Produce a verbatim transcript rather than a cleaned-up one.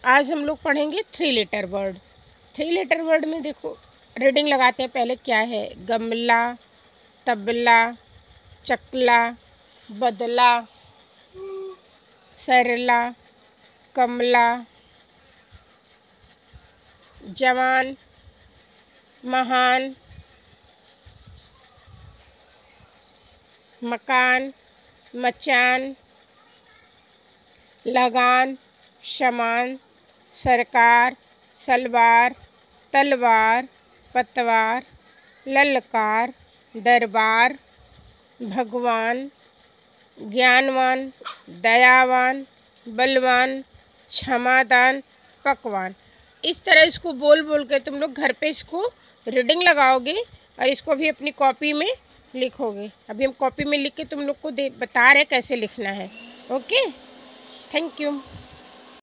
आज हम लोग पढ़ेंगे three letter word. Three letter word में देखो रीडिंग लगाते हैं। पहले क्या है? गमला, तबला, चकला, बदला, सरला, कमला, जवान, महान, मकान, मचान, लगान, शमान, सरकार, सलवार, तलवार, पतवार, ललकार, दरबार, भगवान, ज्ञानवान, दयावान, बलवान, क्षमादान, पकवान। इस तरह इसको बोल बोल के तुम लोग घर पे इसको रीडिंग लगाओगे और इसको भी अपनी कॉपी में लिखोगे। अभी हम कॉपी में लिख के तुम लोग को दे बता रहे कैसे लिखना है। Okay, thank you.